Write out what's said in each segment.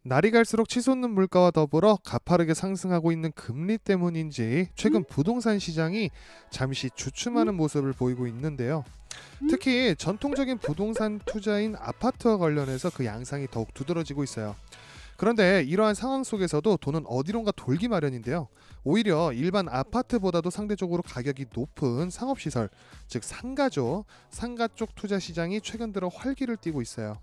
날이 갈수록 치솟는 물가와 더불어 가파르게 상승하고 있는 금리 때문인지 최근 부동산 시장이 잠시 주춤하는 모습을 보이고 있는데요. 특히 전통적인 부동산 투자인 아파트와 관련해서 그 양상이 더욱 두드러지고 있어요. 그런데 이러한 상황 속에서도 돈은 어디론가 돌기 마련인데요. 오히려 일반 아파트보다도 상대적으로 가격이 높은 상업시설, 즉 상가죠. 상가 쪽 투자 시장이 최근 들어 활기를 띠고 있어요.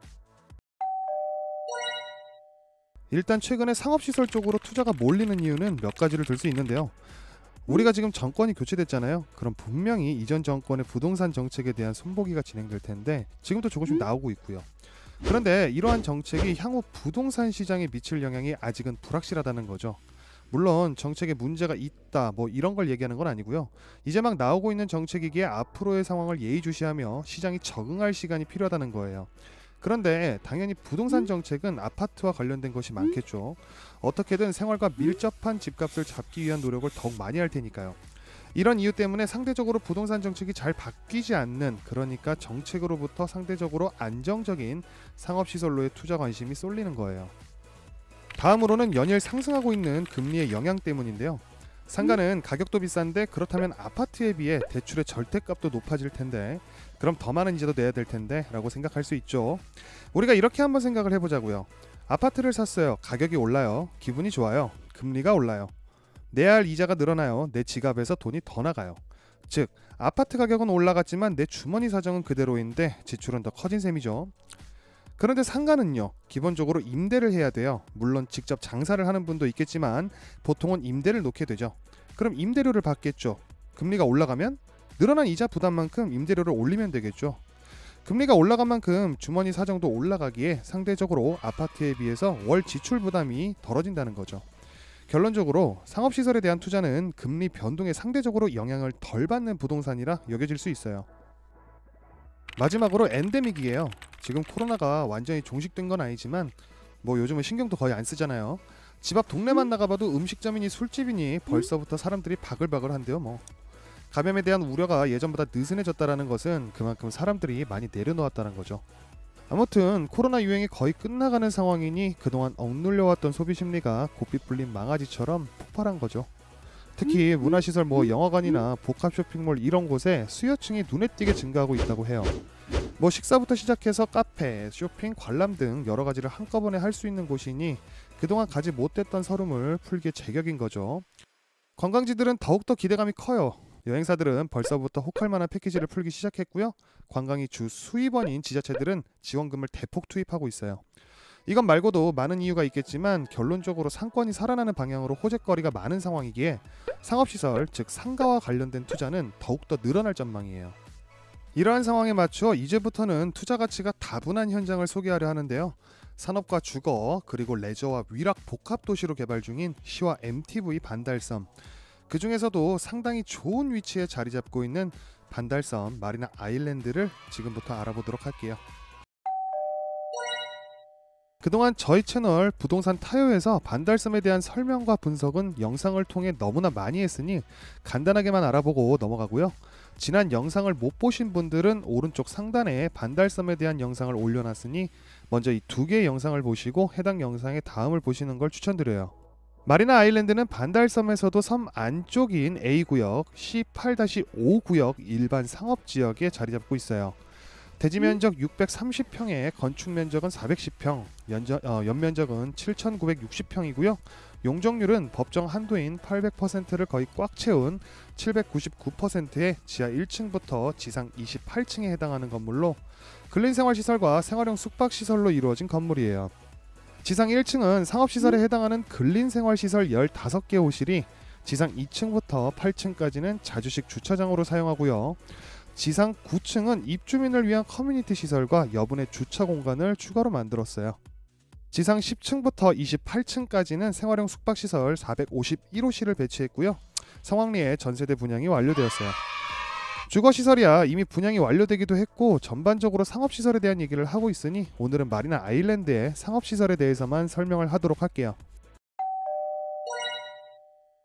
일단 최근에 상업시설 쪽으로 투자가 몰리는 이유는 몇 가지를 들 수 있는데요. 우리가 지금 정권이 교체됐잖아요. 그럼 분명히 이전 정권의 부동산 정책에 대한 손보기가 진행될 텐데 지금도 조금씩 나오고 있고요. 그런데 이러한 정책이 향후 부동산 시장에 미칠 영향이 아직은 불확실하다는 거죠. 물론 정책에 문제가 있다 뭐 이런 걸 얘기하는 건 아니고요. 이제 막 나오고 있는 정책이기에 앞으로의 상황을 예의주시하며 시장이 적응할 시간이 필요하다는 거예요. 그런데 당연히 부동산 정책은 아파트와 관련된 것이 많겠죠. 어떻게든 생활과 밀접한 집값을 잡기 위한 노력을 더욱 많이 할 테니까요. 이런 이유 때문에 상대적으로 부동산 정책이 잘 바뀌지 않는, 그러니까 정책으로부터 상대적으로 안정적인 상업시설로의 투자 관심이 쏠리는 거예요. 다음으로는 연일 상승하고 있는 금리의 영향 때문인데요. 상가는 가격도 비싼데 그렇다면 아파트에 비해 대출의 절대값도 높아질 텐데 그럼 더 많은 이자도 내야 될 텐데 라고 생각할 수 있죠. 우리가 이렇게 한번 생각을 해보자고요. 아파트를 샀어요. 가격이 올라요. 기분이 좋아요. 금리가 올라요. 내야 할 이자가 늘어나요. 내 지갑에서 돈이 더 나가요. 즉 아파트 가격은 올라갔지만 내 주머니 사정은 그대로인데 지출은 더 커진 셈이죠. 그런데 상가는요, 기본적으로 임대를 해야 돼요. 물론 직접 장사를 하는 분도 있겠지만 보통은 임대를 놓게 되죠. 그럼 임대료를 받겠죠. 금리가 올라가면 늘어난 이자 부담만큼 임대료를 올리면 되겠죠. 금리가 올라간 만큼 주머니 사정도 올라가기에 상대적으로 아파트에 비해서 월 지출 부담이 덜어진다는 거죠. 결론적으로 상업시설에 대한 투자는 금리 변동에 상대적으로 영향을 덜 받는 부동산이라 여겨질 수 있어요. 마지막으로 엔데믹이에요. 지금 코로나가 완전히 종식된 건 아니지만 뭐 요즘은 신경도 거의 안 쓰잖아요. 집 앞 동네만 나가봐도 음식점이니 술집이니 벌써부터 사람들이 바글바글한데요. 뭐 감염에 대한 우려가 예전보다 느슨해졌다라는 것은 그만큼 사람들이 많이 내려놓았다는 거죠. 아무튼 코로나 유행이 거의 끝나가는 상황이니 그동안 억눌려왔던 소비 심리가 고삐 풀린 망아지처럼 폭발한 거죠. 특히 문화시설 뭐 영화관이나 복합 쇼핑몰 이런 곳에 수요층이 눈에 띄게 증가하고 있다고 해요. 뭐 식사부터 시작해서 카페, 쇼핑, 관람 등 여러 가지를 한꺼번에 할 수 있는 곳이니 그동안 가지 못했던 서름을 풀기에 제격인 거죠. 관광지들은 더욱더 기대감이 커요. 여행사들은 벌써부터 혹할 만한 패키지를 풀기 시작했고요. 관광이 주 수입원인 지자체들은 지원금을 대폭 투입하고 있어요. 이것 말고도 많은 이유가 있겠지만 결론적으로 상권이 살아나는 방향으로 호재거리가 많은 상황이기에 상업시설, 즉 상가와 관련된 투자는 더욱더 늘어날 전망이에요. 이러한 상황에 맞춰 이제부터는 투자 가치가 다분한 현장을 소개하려 하는데요. 산업과 주거, 그리고 레저와 위락 복합 도시로 개발 중인 시와 MTV 반달섬, 그 중에서도 상당히 좋은 위치에 자리 잡고 있는 반달섬 마리나 아일랜드를 지금부터 알아보도록 할게요. 그동안 저희 채널 부동산 타요에서 반달섬에 대한 설명과 분석은 영상을 통해 너무나 많이 했으니 간단하게만 알아보고 넘어가고요. 지난 영상을 못 보신 분들은 오른쪽 상단에 반달섬에 대한 영상을 올려놨으니 먼저 이 두 개의 영상을 보시고 해당 영상의 다음을 보시는 걸 추천드려요. 마리나 아일랜드는 반달섬에서도 섬 안쪽인 A구역, C8-5 구역 일반 상업지역에 자리 잡고 있어요. 대지 면적 630평에 건축 면적은 410평, 연면적은 7,960평이고요. 용적률은 법정 한도인 800%를 거의 꽉 채운 799%의 지하 1층부터 지상 28층에 해당하는 건물로 근린생활시설과 생활용 숙박시설로 이루어진 건물이에요. 지상 1층은 상업시설에 해당하는 근린생활시설 15개 호실이 지상 2층부터 8층까지는 자주식 주차장으로 사용하고요. 지상 9층은 입주민을 위한 커뮤니티 시설과 여분의 주차 공간을 추가로 만들었어요. 지상 10층부터 28층까지는 생활용 숙박시설 451호실을 배치했고요. 성황리에 전세대 분양이 완료되었어요. 주거시설이야 이미 분양이 완료되기도 했고 전반적으로 상업시설에 대한 얘기를 하고 있으니 오늘은 마리나 아일랜드의 상업시설에 대해서만 설명을 하도록 할게요.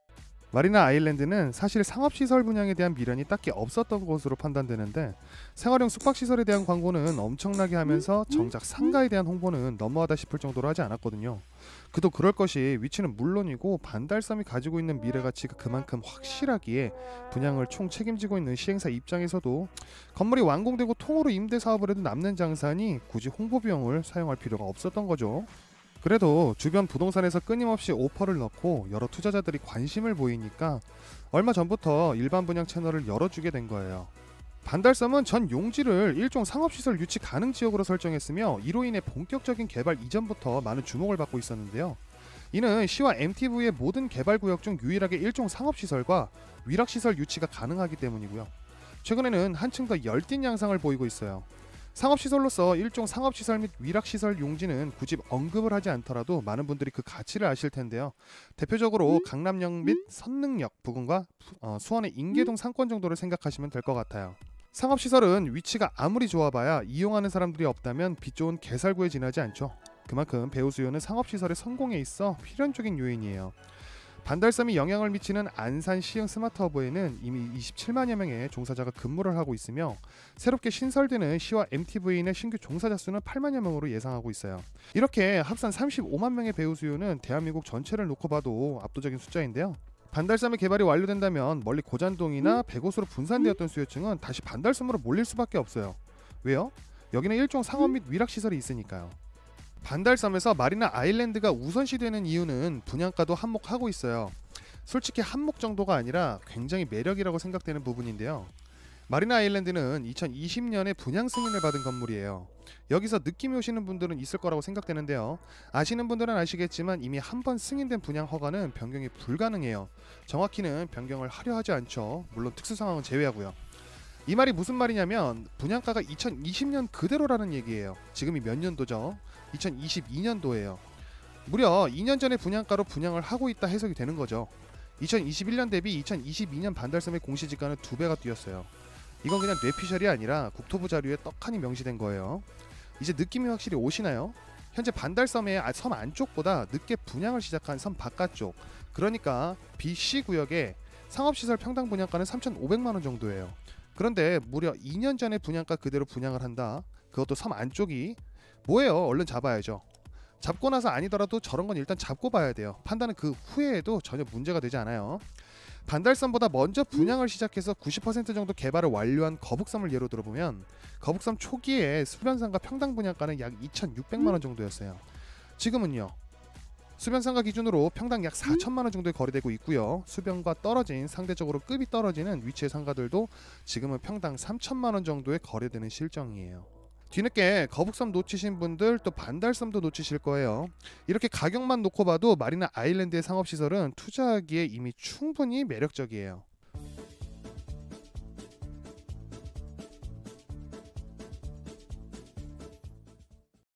마리나 아일랜드는 사실 상업시설 분양에 대한 미련이 딱히 없었던 것으로 판단되는데 생활용 숙박시설에 대한 광고는 엄청나게 하면서 정작 상가에 대한 홍보는 너무하다 싶을 정도로 하지 않았거든요. 그도 그럴 것이 위치는 물론이고 반달섬이 가지고 있는 미래가치가 그만큼 확실하기에 분양을 총 책임지고 있는 시행사 입장에서도 건물이 완공되고 통으로 임대 사업을 해도 남는 장사니 굳이 홍보 비용을 사용할 필요가 없었던 거죠. 그래도 주변 부동산에서 끊임없이 오퍼를 넣고 여러 투자자들이 관심을 보이니까 얼마 전부터 일반 분양 채널을 열어주게 된 거예요. 반달섬은 전 용지를 일종 상업시설 유치 가능 지역으로 설정했으며 이로 인해 본격적인 개발 이전부터 많은 주목을 받고 있었는데요. 이는 시와 MTV의 모든 개발구역 중 유일하게 일종 상업시설과 위락시설 유치가 가능하기 때문이고요. 최근에는 한층 더 열띤 양상을 보이고 있어요. 상업시설로서 일종 상업시설 및 위락시설 용지는 굳이 언급을 하지 않더라도 많은 분들이 그 가치를 아실 텐데요. 대표적으로 강남역 및 선능역 부근과 수원의 인계동 상권 정도를 생각하시면 될 것 같아요. 상업시설은 위치가 아무리 좋아봐야 이용하는 사람들이 없다면 빛 좋은 개살구에 지나지 않죠. 그만큼 배우 수요는 상업시설의 성공에 있어 필연적인 요인이에요. 반달섬이 영향을 미치는 안산 시흥 스마트허브에는 이미 27만여 명의 종사자가 근무를 하고 있으며 새롭게 신설되는 시와 MTV인의 신규 종사자 수는 8만여 명으로 예상하고 있어요. 이렇게 합산 35만 명의 배우 수요는 대한민국 전체를 놓고 봐도 압도적인 숫자인데요. 반달섬의 개발이 완료된다면 멀리 고잔동이나 백옷으로 분산되었던 수요층은 다시 반달섬으로 몰릴 수밖에 없어요. 왜요? 여기는 일종 상업 및 위락시설이 있으니까요. 반달섬에서 마리나 아일랜드가 우선시되는 이유는 분양가도 한몫하고 있어요. 솔직히 한몫 정도가 아니라 굉장히 매력이라고 생각되는 부분인데요. 마리나 아일랜드는 2020년에 분양 승인을 받은 건물이에요. 여기서 느낌이 오시는 분들은 있을 거라고 생각되는데요. 아시는 분들은 아시겠지만 이미 한 번 승인된 분양 허가는 변경이 불가능해요. 정확히는 변경을 하려 하지 않죠. 물론 특수 상황은 제외하고요. 이 말이 무슨 말이냐면 분양가가 2020년 그대로라는 얘기예요. 지금이 몇 년도죠? 2022년도예요. 무려 2년 전의 분양가로 분양을 하고 있다 해석이 되는 거죠. 2021년 대비 2022년 반달섬의 공시지가는 2배가 뛰었어요. 이건 그냥 뇌피셜이 아니라 국토부 자료에 떡하니 명시된 거예요. 이제 느낌이 확실히 오시나요? 현재 반달섬의 섬 안쪽보다 늦게 분양을 시작한 섬 바깥쪽, 그러니까 BC 구역의 상업시설 평당 분양가는 3,500만원 정도예요. 그런데 무려 2년 전에 분양가 그대로 분양을 한다. 그것도 섬 안쪽이 뭐예요? 얼른 잡아야죠. 잡고 나서 아니더라도 저런 건 일단 잡고 봐야 돼요. 판단은 그 후에도 전혀 문제가 되지 않아요. 반달섬보다 먼저 분양을 시작해서 90% 정도 개발을 완료한 거북섬을 예로 들어보면 거북섬 초기에 수변상가 평당 분양가는 약 2,600만원 정도였어요. 지금은요. 수변상가 기준으로 평당 약 4천만원 정도에 거래되고 있고요. 수변과 떨어진 상대적으로 급이 떨어지는 위치의 상가들도 지금은 평당 3천만원 정도에 거래되는 실정이에요. 뒤늦게 거북섬 놓치신 분들 또 반달섬도 놓치실 거예요. 이렇게 가격만 놓고 봐도 마리나 아일랜드의 상업시설은 투자하기에 이미 충분히 매력적이에요.